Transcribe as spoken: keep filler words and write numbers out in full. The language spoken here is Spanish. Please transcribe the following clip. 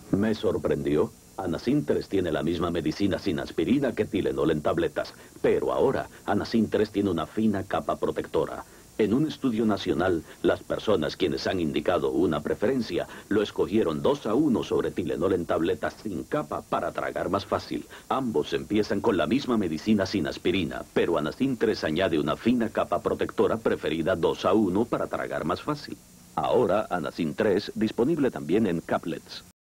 Me sorprendió. Anacin tres tiene la misma medicina sin aspirina que Tylenol en tabletas, pero ahora Anacin tres tiene una fina capa protectora. En un estudio nacional, las personas quienes han indicado una preferencia lo escogieron dos a uno sobre Tylenol en tabletas sin capa para tragar más fácil. Ambos empiezan con la misma medicina sin aspirina, pero Anacin tres añade una fina capa protectora preferida dos a uno para tragar más fácil. Ahora Anacin tres disponible también en caplets.